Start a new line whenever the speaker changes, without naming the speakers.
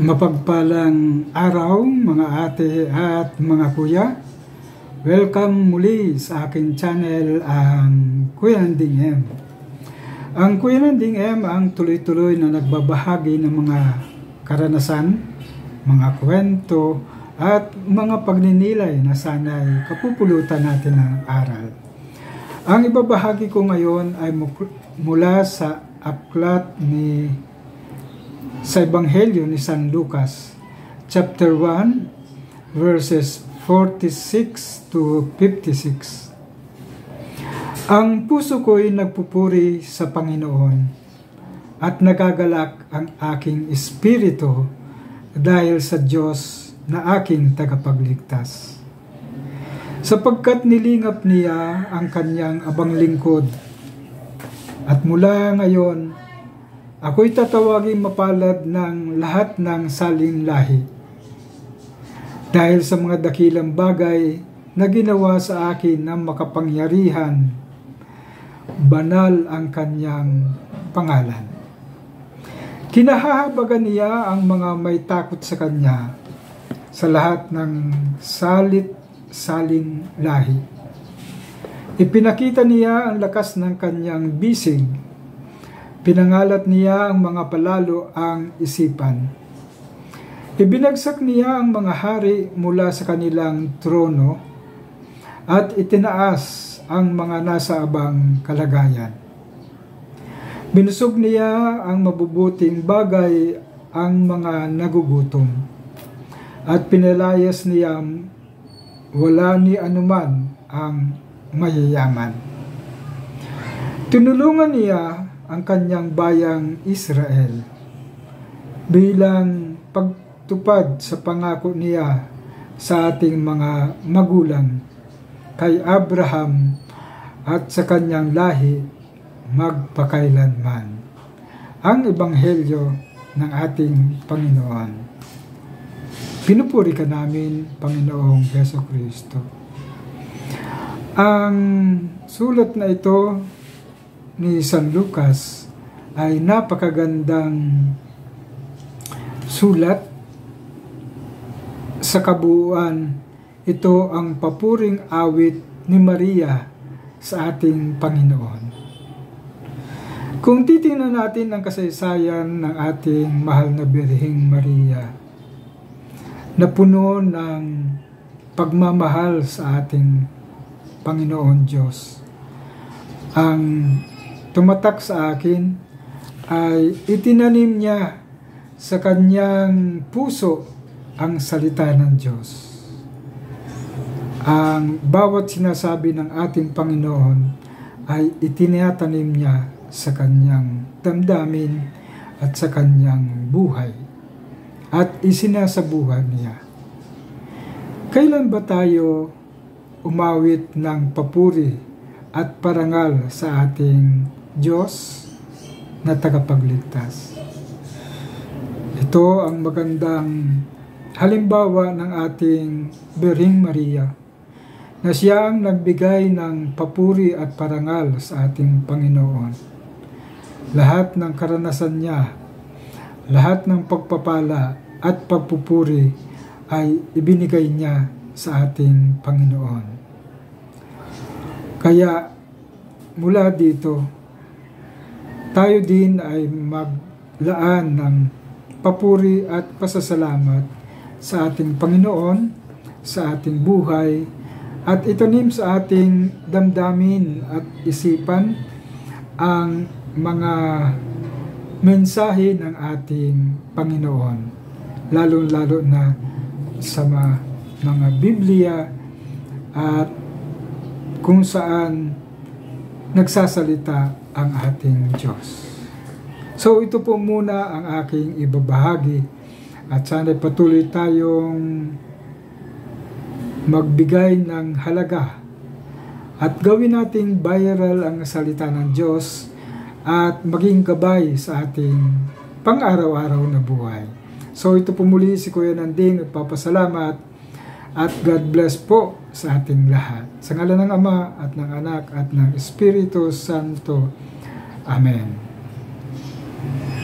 Mapagpalang araw mga ate at mga kuya. Welcome muli sa aking channel, ang Kuya Nanding M. Ang Kuya Nanding M ang tuloy-tuloy na nagbabahagi ng mga karanasan, mga kwento at mga pagninilay na sana'y kapupulutan natin ng aral. Ang ibabahagi ko ngayon ay mula sa aklat sa Ebanghelyo ni San Lucas, chapter 1, verses 46 to 56. Ang puso ko'y nagpupuri sa Panginoon at nagagalak ang aking espiritu dahil sa Diyos na aking tagapagligtas. Sapagkat nilingap niya ang kanyang abang lingkod, at mula ngayon ako'y tatawaging mapalad ng lahat ng saling lahi, dahil sa mga dakilang bagay na ginawa sa akin ng makapangyarihan. Banal ang kanyang pangalan. Kinahahabagan niya ang mga may takot sa kanya sa lahat ng saling lahi. Ipinakita niya ang lakas ng kanyang bisig. Pinangalat niya ang mga palalo ang isipan. Ibinagsak niya ang mga hari mula sa kanilang trono at itinaas ang mga nasa abang kalagayan. Binusog niya ang mabubuting bagay, ang mga nagugutom, at pinalayas niya wala ni anuman ang mayayaman. Tinulungan niya ang kanyang bayang Israel bilang pagtupad sa pangako niya sa ating mga magulang, kay Abraham at sa kanyang lahi magpakailanman. Ang Ebanghelyo ng ating Panginoon. Pinupuri ka namin, Panginoong Jesucristo. Ang sulat na ito ni San Lucas ay napakagandang sulat. Sa kabuuan, ito ang papuring awit ni Maria sa ating Panginoon. Kung titingnan natin ang kasaysayan ng ating mahal na Birheng Maria, na puno ng pagmamahal sa ating Panginoon Diyos, ang tumatak sa akin ay itinanim niya sa kanyang puso ang salita ng Diyos. Ang bawat sinasabi ng ating Panginoon ay itinatanim niya sa kanyang damdamin at sa kanyang buhay, at isinasabuhan niya. Kailan ba tayo umawit ng papuri at parangal sa ating Diyos na tagapagligtas? Ito ang magandang halimbawa ng ating Birheng Maria, na siya ang nagbigay ng papuri at parangal sa ating Panginoon. Lahat ng karanasan niya, lahat ng pagpapala at pagpupuri ay ibinigay niya sa ating Panginoon. Kaya mula dito, tayo din ay maglaan ng papuri at pasasalamat sa ating Panginoon, sa ating buhay, at itanim sa ating damdamin at isipan ang mga mensahe ng ating Panginoon, lalo-lalo na sa mga Biblia at kung saan nagsasalita ang ating Diyos. So ito po muna ang aking ibabahagi, at sana patuloy tayong magbigay ng halaga at gawin nating viral ang salita ng Diyos at maging gabay sa ating pang-araw-araw na buhay. So ito po muli si Kuya Nanding, nagpapasalamat at God bless po sa ating lahat. Sa ngalan ng Ama at ng Anak at ng Espiritu Santo. Amen.